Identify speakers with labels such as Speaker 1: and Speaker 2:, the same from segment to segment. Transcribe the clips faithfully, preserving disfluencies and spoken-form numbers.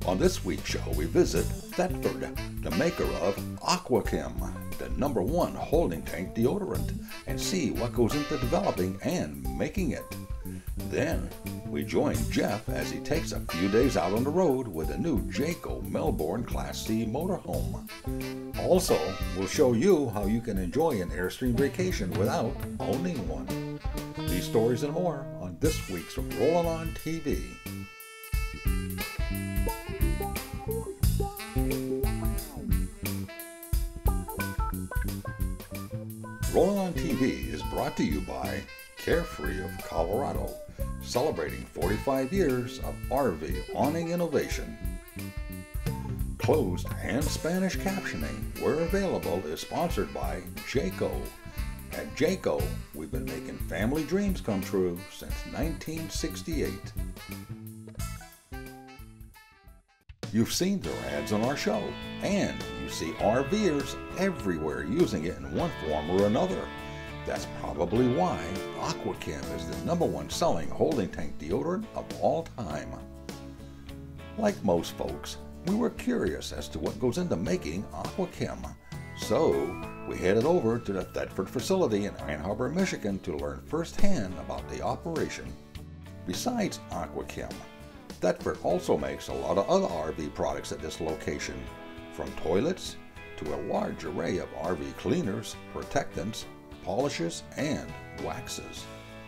Speaker 1: On this week's show, we visit Thetford, the maker of Aqua-Kem, the number one holding tank deodorant, and see what goes into developing and making it. Then, we join Jeff as he takes a few days out on the road with a new Jayco Melbourne Class C motorhome. Also, we'll show you how you can enjoy an Airstream vacation without owning one. These stories and more on this week's Rollin On T V. Rollin On T V is brought to you by Carefree of Colorado, celebrating forty-five years of R V awning innovation. Closed and Spanish captioning, where available, is sponsored by Jayco. At Jayco, we've been making family dreams come true since nineteen sixty-eight. You've seen their ads on our show, and you see RVers everywhere using it in one form or another. That's probably why Aqua-Kem is the number one selling holding tank deodorant of all time. Like most folks, we were curious as to what goes into making Aqua-Kem, so we headed over to the Thetford facility in Ann Arbor, Michigan to learn firsthand about the operation. Besides Aqua-Kem, Thetford also makes a lot of other R V products at this location, from toilets to a large array of R V cleaners, protectants, polishes, and waxes.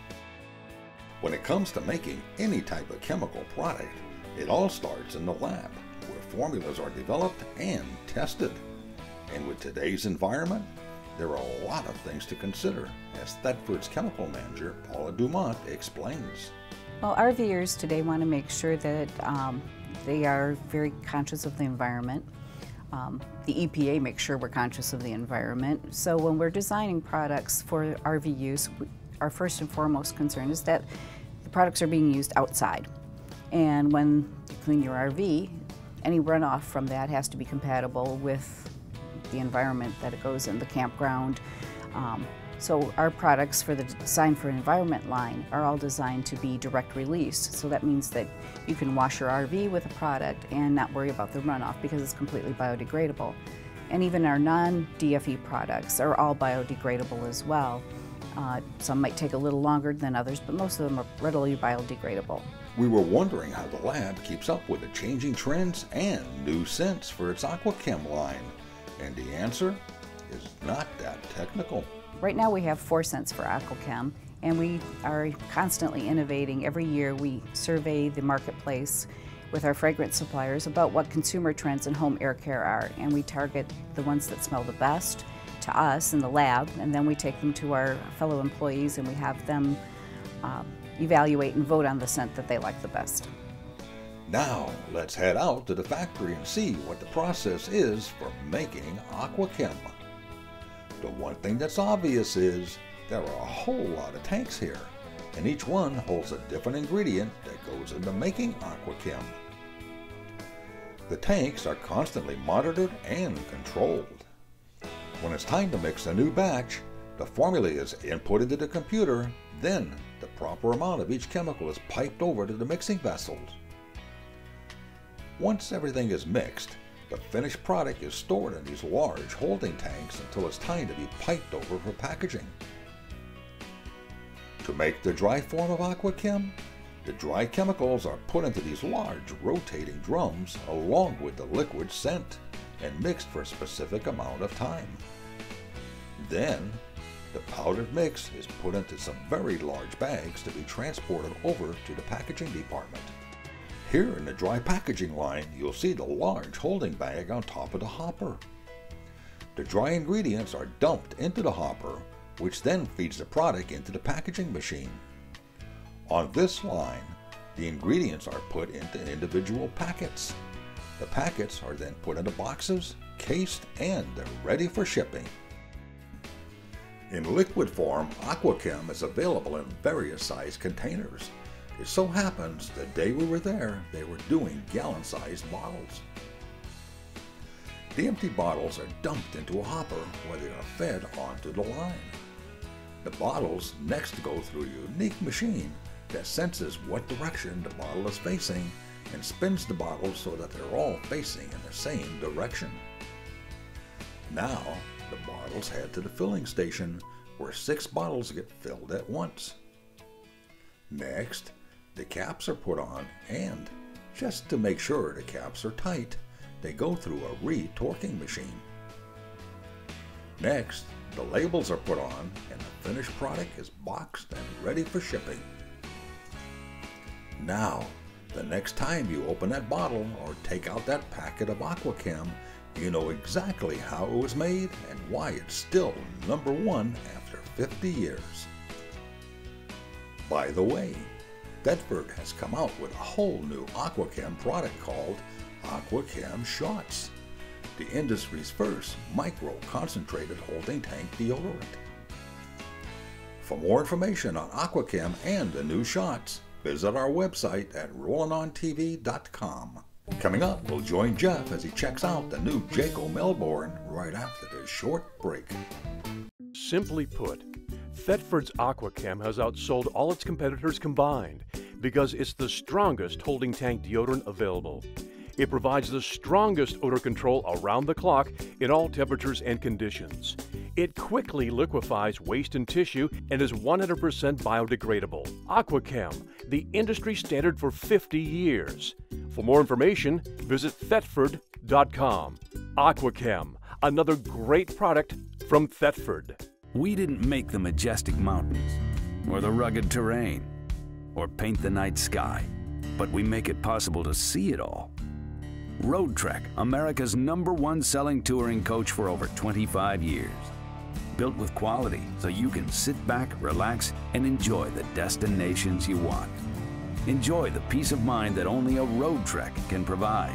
Speaker 1: When it comes to making any type of chemical product, it all starts in the lab, where formulas are developed and tested. And with today's environment, there are a lot of things to consider, as Thetford's chemical manager, Paula Dumont, explains.
Speaker 2: Well, RVers today want to make sure that um, they are very conscious of the environment. Um, the E P A makes sure we're conscious of the environment. So when we're designing products for R V use, our first and foremost concern is that the products are being used outside. And when you clean your R V, any runoff from that has to be compatible with the environment that it goes in, the campground. Um, So our products for the Design for Environment line are all designed to be direct release. So that means that you can wash your R V with a product and not worry about the runoff because it's completely biodegradable. And even our non-D F E products are all biodegradable as well. Uh, some might take a little longer than others, but most of them are readily biodegradable.
Speaker 1: We were wondering how the lab keeps up with the changing trends and new scents for its Aqua-Kem line. And the answer is not that technical.
Speaker 2: Right now we have four scents for Aqua-Kem, and we are constantly innovating. Every year we survey the marketplace with our fragrance suppliers about what consumer trends in home air care are, and we target the ones that smell the best to us in the lab, and then we take them to our fellow employees and we have them um, evaluate and vote on the scent that they like the best.
Speaker 1: Now let's head out to the factory and see what the process is for making Aqua-Kem. The one thing that's obvious is there are a whole lot of tanks here, and each one holds a different ingredient that goes into making Aqua-Kem. The tanks are constantly monitored and controlled. When it's time to mix a new batch, the formula is input into the computer, then the proper amount of each chemical is piped over to the mixing vessels. Once everything is mixed, the finished product is stored in these large holding tanks until it's time to be piped over for packaging. To make the dry form of Aqua-Kem, the dry chemicals are put into these large rotating drums along with the liquid scent and mixed for a specific amount of time. Then, the powdered mix is put into some very large bags to be transported over to the packaging department. Here in the dry packaging line, you'll see the large holding bag on top of the hopper. The dry ingredients are dumped into the hopper, which then feeds the product into the packaging machine. On this line, the ingredients are put into individual packets. The packets are then put into boxes, cased, and they're ready for shipping. In liquid form, Aqua-Kem is available in various size containers. It so happens the day we were there, they were doing gallon-sized bottles. The empty bottles are dumped into a hopper where they are fed onto the line. The bottles next go through a unique machine that senses what direction the bottle is facing and spins the bottles so that they're all facing in the same direction. Now, the bottles head to the filling station where six bottles get filled at once. Next, the caps are put on and, just to make sure the caps are tight, they go through a re-torquing machine. Next, the labels are put on and the finished product is boxed and ready for shipping. Now, the next time you open that bottle or take out that packet of Aqua-Kem, you know exactly how it was made and why it's still number one after fifty years. By the way, Thetford has come out with a whole new Aqua-Kem product called Aqua-Kem Shots, the industry's first micro-concentrated holding tank deodorant. For more information on Aqua-Kem and the new shots, visit our website at rollin on T V dot com. Coming up, we'll join Jeff as he checks out the new Jayco Melbourne right after this short break.
Speaker 3: Simply put, Thetford's Aqua-Kem has outsold all its competitors combined because it's the strongest holding tank deodorant available. It provides the strongest odor control around the clock in all temperatures and conditions. It quickly liquefies waste and tissue and is one hundred percent biodegradable. Aqua-Kem, the industry standard for fifty years. For more information, visit Thetford dot com. Aqua-Kem, another great product from Thetford.
Speaker 4: We didn't make the majestic mountains, or the rugged terrain, or paint the night sky, but we make it possible to see it all. Road Trek, America's number one selling touring coach for over twenty-five years. Built with quality so you can sit back, relax, and enjoy the destinations you want. Enjoy the peace of mind that only a Road Trek can provide.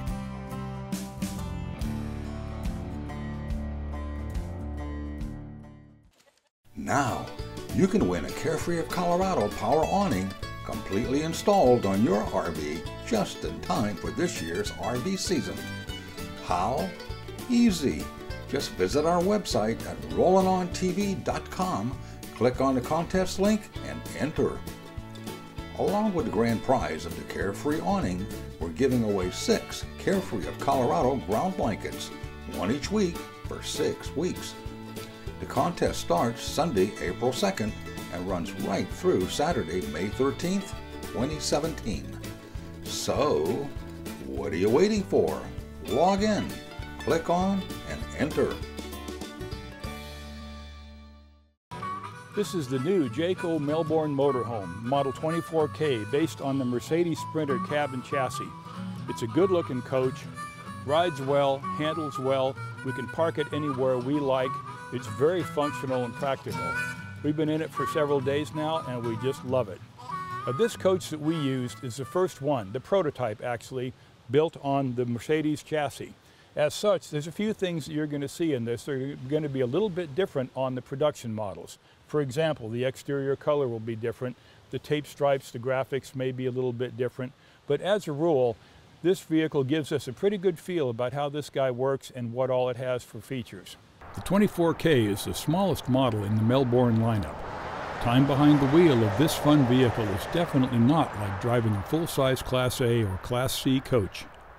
Speaker 1: Now, you can win a Carefree of Colorado power awning completely installed on your R V just in time for this year's R V season. How? Easy. Just visit our website at rollin on T V dot com, click on the contest link, and enter. Along with the grand prize of the Carefree awning, we're giving away six Carefree of Colorado ground blankets, one each week for six weeks. The contest starts Sunday, April second, and runs right through Saturday, May thirteenth, twenty seventeen. So, what are you waiting for? Log in, click on, and enter.
Speaker 5: This is the new Jayco Melbourne motorhome, model twenty-four K, based on the Mercedes Sprinter cab and chassis. It's a good-looking coach, rides well, handles well, we can park it anywhere we like. It's very functional and practical. We've been in it for several days now and we just love it. Uh, this coach that we used is the first one, the prototype actually, built on the Mercedes chassis. As such, there's a few things that you're going to see in this that are going to be a little bit different on the production models. For example, the exterior color will be different, the tape stripes, the graphics may be a little bit different, but as a rule, this vehicle gives us a pretty good feel about how this guy works and what all it has for features. The twenty-four K is the smallest model in the Melbourne lineup. Time behind the wheel of this fun vehicle is definitely not like driving a full-size Class A or Class C coach.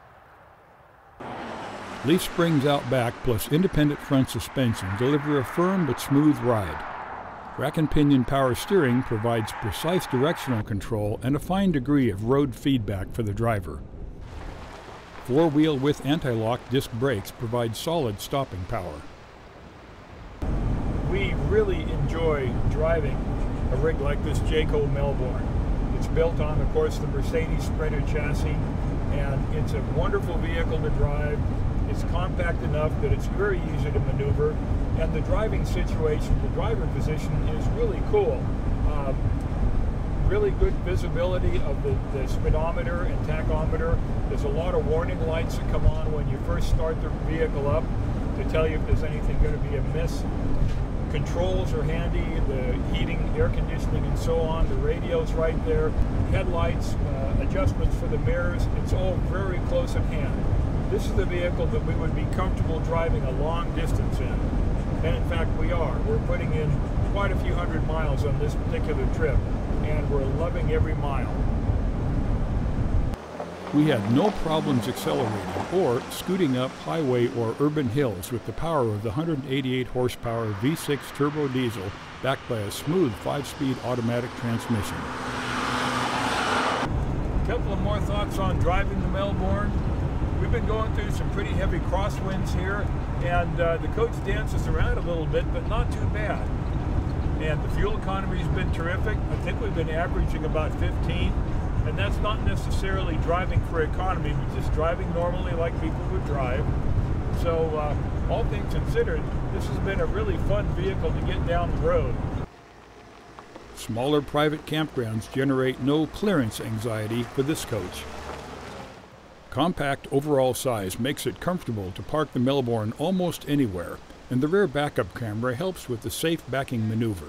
Speaker 5: Leaf springs out back plus independent front suspension deliver a firm but smooth ride. Rack and pinion power steering provides precise directional control and a fine degree of road feedback for the driver. Four-wheel with anti-lock disc brakes provide solid stopping power. We really enjoy driving a rig like this Jayco Melbourne. It's built on, of course, the Mercedes Sprinter chassis, and it's a wonderful vehicle to drive. It's compact enough that it's very easy to maneuver, and the driving situation, the driver position is really cool. Um, really good visibility of the, the speedometer and tachometer. There's a lot of warning lights that come on when you first start the vehicle up to tell you if there's anything going to be amiss. Controls are handy, the heating, air conditioning, and so on. The radio's right there. Headlights, uh, adjustments for the mirrors, it's all very close at hand. This is the vehicle that we would be comfortable driving a long distance in. And in fact, we are. We're putting in quite a few hundred miles on this particular trip, and we're loving every mile. We had no problems accelerating or scooting up highway or urban hills with the power of the one hundred eighty-eight horsepower V six turbo diesel backed by a smooth five-speed automatic transmission. A couple of more thoughts on driving to Melbourne. We've been going through some pretty heavy crosswinds here, and uh, the coach dances around a little bit, but not too bad. And the fuel economy's been terrific. I think we've been averaging about fifteen. And that's not necessarily driving for economy, but just driving normally like people would drive. So uh, all things considered, this has been a really fun vehicle to get down the road. Smaller private campgrounds generate no clearance anxiety for this coach. Compact overall size makes it comfortable to park the Melbourne almost anywhere, and the rear backup camera helps with the safe backing maneuver.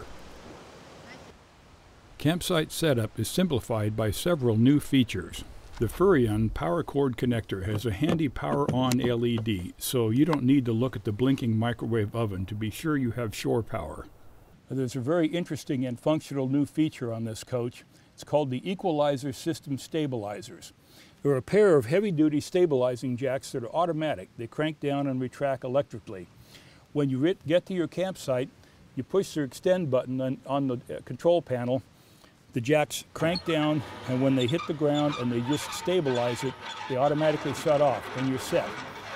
Speaker 5: Campsite setup is simplified by several new features. The Furrion power cord connector has a handy power-on L E D, so you don't need to look at the blinking microwave oven to be sure you have shore power. There's a very interesting and functional new feature on this coach. It's called the Equalizer System Stabilizers. There are a pair of heavy-duty stabilizing jacks that are automatic. They crank down and retract electrically. When you get to your campsite, you push the extend button on, on the control panel. The jacks crank down, and when they hit the ground and they just stabilize it, they automatically shut off, and you're set.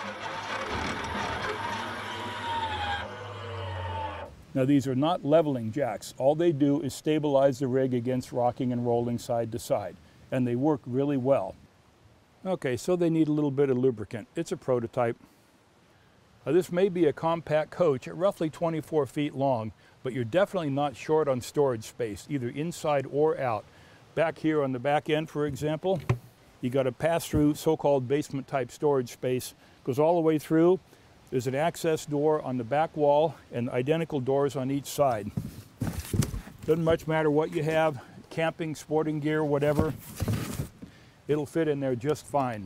Speaker 5: Now, these are not leveling jacks. All they do is stabilize the rig against rocking and rolling side to side, and they work really well. Okay, so they need a little bit of lubricant. It's a prototype. Now, this may be a compact coach at roughly twenty-four feet long, but you're definitely not short on storage space, either inside or out. Back here on the back end, for example, you got a pass-through so-called basement type storage space. Goes all the way through. There's an access door on the back wall and identical doors on each side. Doesn't much matter what you have, camping, sporting gear, whatever, it'll fit in there just fine.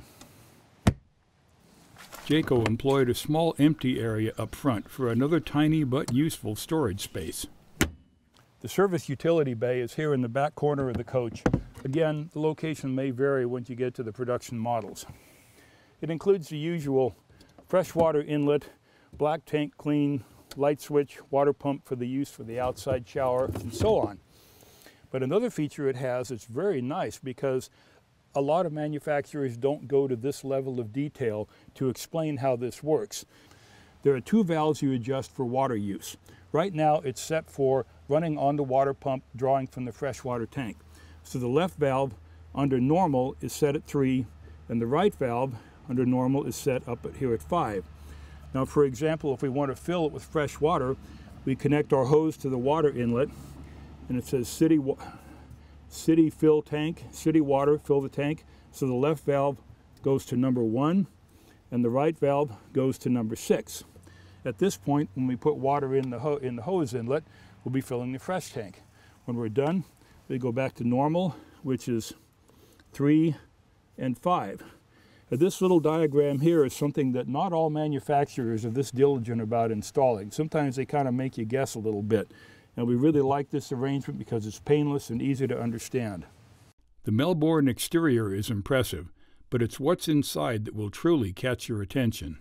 Speaker 5: Jayco employed a small empty area up front for another tiny but useful storage space. The service utility bay is here in the back corner of the coach. Again, the location may vary once you get to the production models. It includes the usual freshwater inlet, black tank clean, light switch, water pump for the use for the outside shower, and so on. But another feature it has that's very nice, because a lot of manufacturers don't go to this level of detail to explain how this works. There are two valves you adjust for water use. Right now it's set for running on the water pump, drawing from the freshwater tank. So the left valve under normal is set at three, and the right valve under normal is set up at here at five. Now, for example, if we want to fill it with fresh water, we connect our hose to the water inlet, and it says city wa City fill tank, city water, fill the tank. So the left valve goes to number one, and the right valve goes to number six. At this point, when we put water in the, ho in the hose inlet, we'll be filling the fresh tank. When we're done, we go back to normal, which is three and five. Now, this little diagram here is something that not all manufacturers are this diligent about installing. Sometimes they kind of make you guess a little bit. And we really like this arrangement because it's painless and easy to understand. The Melbourne exterior is impressive, but it's what's inside that will truly catch your attention.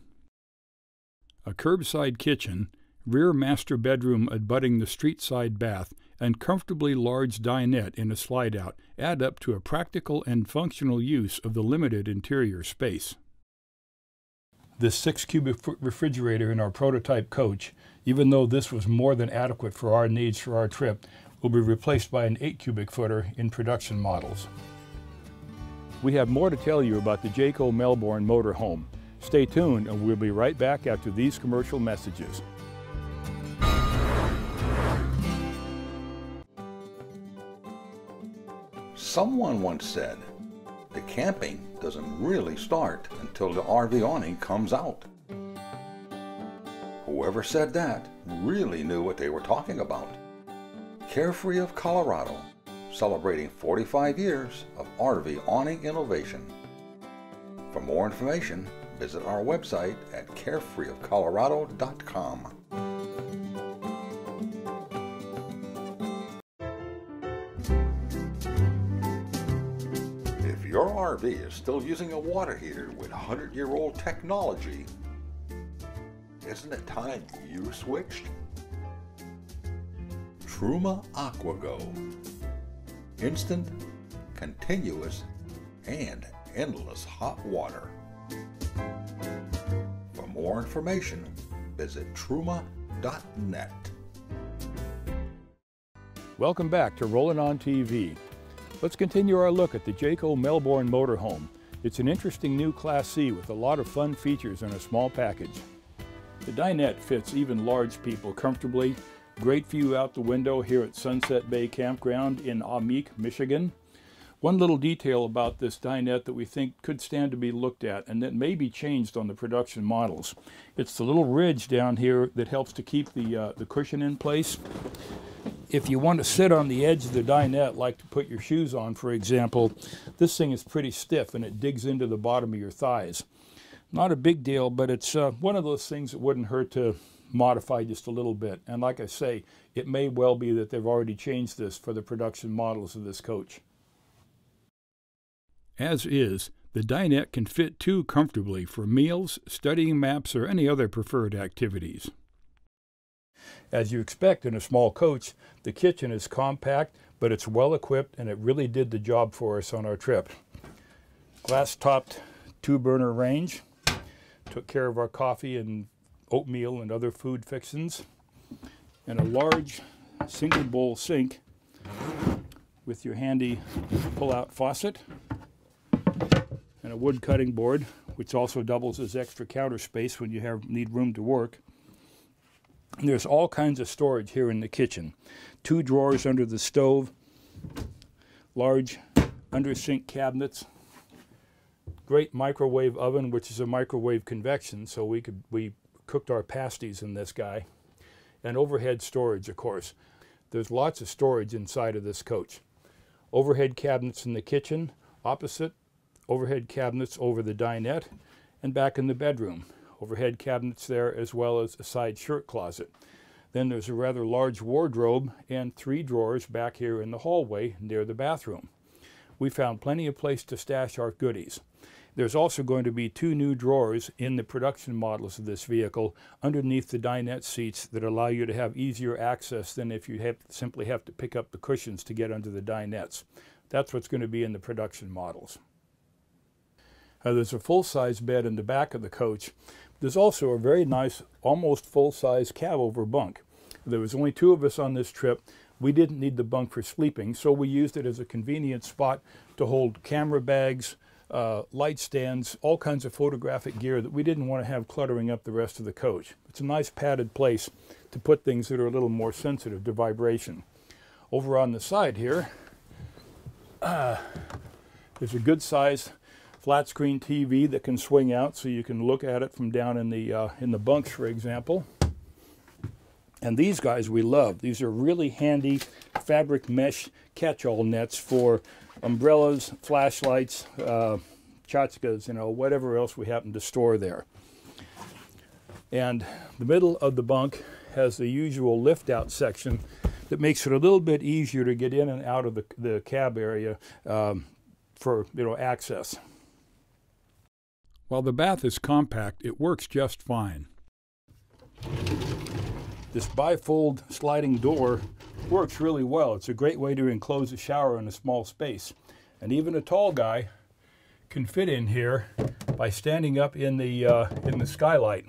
Speaker 5: A curbside kitchen, rear master bedroom abutting the street side bath, and comfortably large dinette in a slide-out add up to a practical and functional use of the limited interior space. This six cubic foot refrigerator in our prototype coach, even though this was more than adequate for our needs for our trip, will be replaced by an eight cubic footer in production models. We have more to tell you about the Jayco Melbourne motorhome. Stay tuned, and we'll be right back after these commercial messages.
Speaker 1: Someone once said, the camping doesn't really start until the R V awning comes out. Whoever said that really knew what they were talking about. Carefree of Colorado, celebrating forty-five years of R V awning innovation. For more information, visit our website at carefree of colorado dot com. If your R R V is still using a water heater with hundred-year-old technology, isn't it time you switched? Truma AquaGo. Instant, continuous, and endless hot water. For more information, visit truma dot net.
Speaker 5: Welcome back to Rollin On T V. Let's continue our look at the Jayco Melbourne Motorhome. It's an interesting new Class C with a lot of fun features in a small package. The dinette fits even large people comfortably. Great view out the window here at Sunset Bay Campground in Amique, Michigan. One little detail about this dinette that we think could stand to be looked at and that may be changed on the production models. It's the little ridge down here that helps to keep the, uh, the cushion in place. If you want to sit on the edge of the dinette, like to put your shoes on, for example, this thing is pretty stiff and it digs into the bottom of your thighs. Not a big deal, but it's uh, one of those things that wouldn't hurt to modify just a little bit. And like I say, it may well be that they've already changed this for the production models of this coach. As is, the dinette can fit too comfortably for meals, studying maps, or any other preferred activities. As you expect in a small coach, the kitchen is compact, but it's well equipped and it really did the job for us on our trip. Glass-topped two-burner range, took care of our coffee and oatmeal and other food fixins, and a large single-bowl sink with your handy pull-out faucet, and a wood cutting board, which also doubles as extra counter space when you have need room to work. And there's all kinds of storage here in the kitchen. Two drawers under the stove, large under sink cabinets, great microwave oven, which is a microwave convection, so we could we cooked our pasties in this guy, and overhead storage, of course. There's lots of storage inside of this coach. Overhead cabinets in the kitchen, opposite overhead cabinets over the dinette, and back in the bedroom. Overhead cabinets there, as well as a side shirt closet. Then there's a rather large wardrobe and three drawers back here in the hallway near the bathroom. We found plenty of place to stash our goodies. There's also going to be two new drawers in the production models of this vehicle underneath the dinette seats that allow you to have easier access than if you have, simply have to pick up the cushions to get under the dinettes. That's what's going to be in the production models. Uh, there's a full-size bed in the back of the coach. There's also a very nice, almost full-size cab-over bunk. There was only two of us on this trip. We didn't need the bunk for sleeping, so we used it as a convenient spot to hold camera bags, uh, light stands, all kinds of photographic gear that we didn't want to have cluttering up the rest of the coach. It's a nice padded place to put things that are a little more sensitive to vibration. Over on the side here, uh, there's a good-sized flat screen T V that can swing out so you can look at it from down in the uh, in the bunks, for example. And these guys we love. These are really handy fabric mesh catch-all nets for umbrellas, flashlights, uh, tchotchkes, you know, whatever else we happen to store there. And the middle of the bunk has the usual lift-out section that makes it a little bit easier to get in and out of the, the cab area um, for, you know, access. While the bath is compact, it works just fine. This bifold sliding door works really well. It's a great way to enclose a shower in a small space. And even a tall guy can fit in here by standing up in the, uh, in the skylight.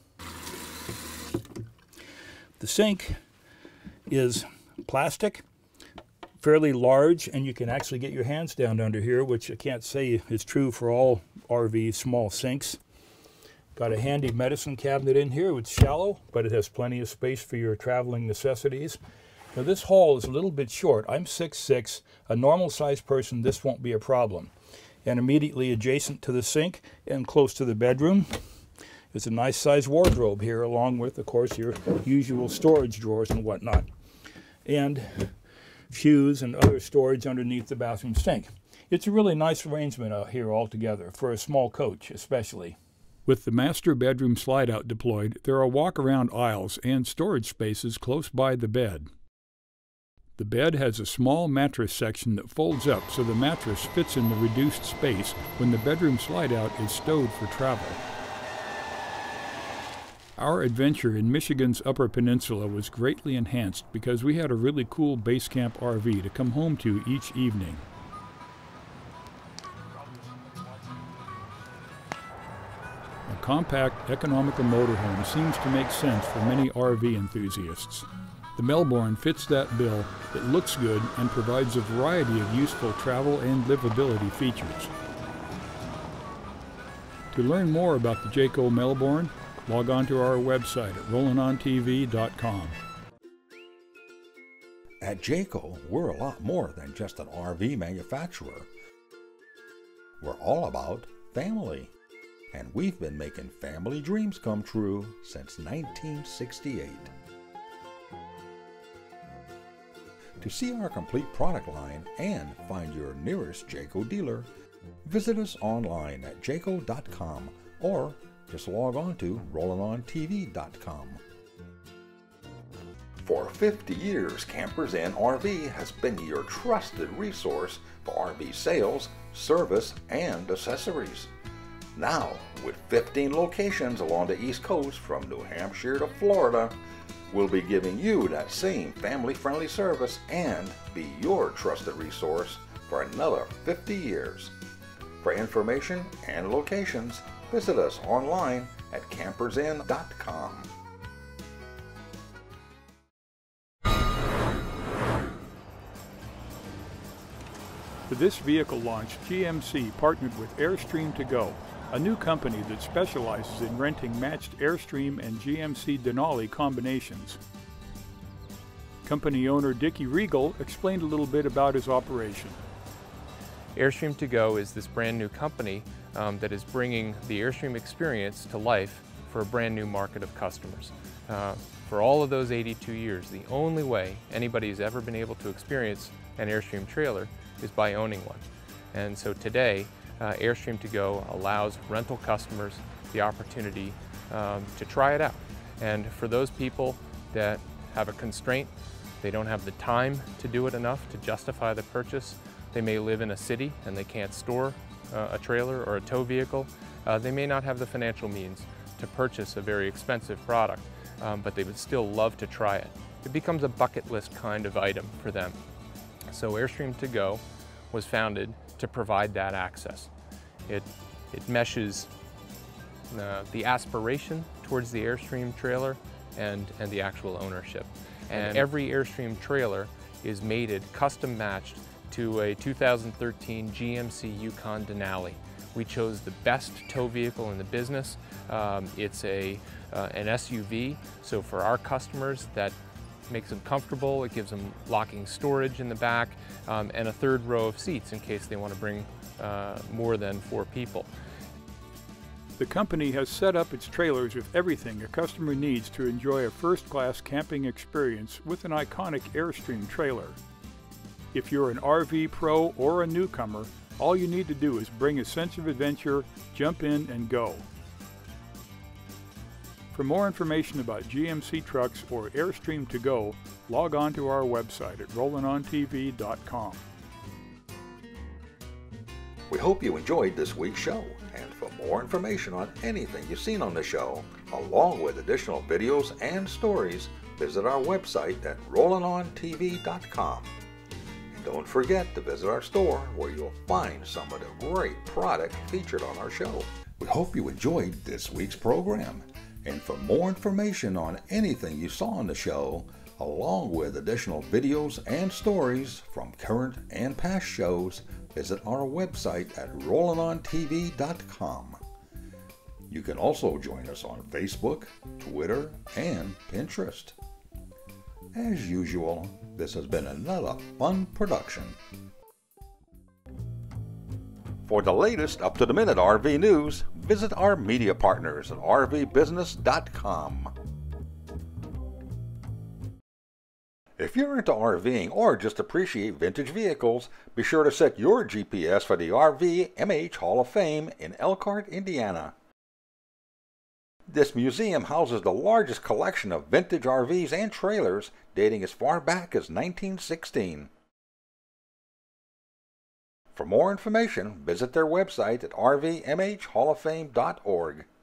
Speaker 5: The sink is plastic, fairly large, and you can actually get your hands down under here, which I can't say is true for all R V small sinks. Got a handy medicine cabinet in here. It's shallow, but it has plenty of space for your traveling necessities. Now this hall is a little bit short. I'm six foot six. A normal sized person, this won't be a problem. And immediately adjacent to the sink and close to the bedroom is a nice sized wardrobe here, along with, of course, your usual storage drawers and whatnot. And shoes and other storage underneath the bathroom sink. It's a really nice arrangement out here altogether, for a small coach especially. With the master bedroom slide-out deployed, there are walk-around aisles and storage spaces close by the bed. The bed has a small mattress section that folds up so the mattress fits in the reduced space when the bedroom slide-out is stowed for travel. Our adventure in Michigan's Upper Peninsula was greatly enhanced because we had a really cool base camp R V to come home to each evening. A compact, economical motorhome seems to make sense for many R V enthusiasts. The Melbourne fits that bill. It looks good and provides a variety of useful travel and livability features. To learn more about the Jayco Melbourne, log on to our website at rollin on T V dot com.
Speaker 1: At Jayco, we're a lot more than just an R V manufacturer. We're all about family, and we've been making family dreams come true since nineteen sixty-eight. To see our complete product line and find your nearest Jayco dealer, visit us online at jayco dot com or just log on to rollin on T V dot com. For fifty years, Campers Inn R V has been your trusted resource for R V sales, service, and accessories. Now, with fifteen locations along the East Coast from New Hampshire to Florida, we'll be giving you that same family-friendly service and be your trusted resource for another fifty years. For information and locations, visit us online at campers inn dot com.
Speaker 5: For this vehicle launch, G M C partnered with Airstream to Go, a new company that specializes in renting matched Airstream and G M C Denali combinations. Company owner Dickie Regal explained a little bit about his operation.
Speaker 6: Airstream to Go is this brand new company um, that is bringing the Airstream experience to life for a brand new market of customers. Uh, for all of those eighty-two years, the only way anybody has ever been able to experience an Airstream trailer is by owning one. And so today, uh, Airstream to Go allows rental customers the opportunity um, to try it out. And for those people that have a constraint, they don't have the time to do it enough to justify the purchase, they may live in a city and they can't store uh, a trailer or a tow vehicle, uh, they may not have the financial means to purchase a very expensive product, um, but they would still love to try it. It becomes a bucket list kind of item for them. So Airstream to Go was founded to provide that access. It, it meshes uh, the aspiration towards the Airstream trailer and, and the actual ownership. And every Airstream trailer is mated, custom matched to a two thousand thirteen G M C Yukon Denali. We chose the best tow vehicle in the business. Um, it's a, uh, an S U V, so for our customers that makes them comfortable. It gives them locking storage in the back um, and a third row of seats in case they want to bring uh, more than four people.
Speaker 5: The company has set up its trailers with everything a customer needs to enjoy a first-class camping experience with an iconic Airstream trailer. If you're an R V pro or a newcomer, all you need to do is bring a sense of adventure, jump in, and go. For more information about G M C trucks or Airstream to Go, log on to our website at rollin on T V dot com.
Speaker 1: We hope you enjoyed this week's show, and for more information on anything you've seen on the show, along with additional videos and stories, visit our website at rollin on T V dot com. And don't forget to visit our store where you'll find some of the great product featured on our show. We hope you enjoyed this week's program. And for more information on anything you saw on the show, along with additional videos and stories from current and past shows, visit our website at rollin on T V dot com. You can also join us on Facebook, Twitter, and Pinterest. As usual, this has been another fun production. For the latest up-to-the-minute R V news, visit our media partners at R V business dot com. If you're into RVing or just appreciate vintage vehicles, be sure to set your G P S for the R V M H Hall of Fame in Elkhart, Indiana. This museum houses the largest collection of vintage R Vs and trailers dating as far back as nineteen sixteen. For more information, visit their website at r v m h hall of fame dot org.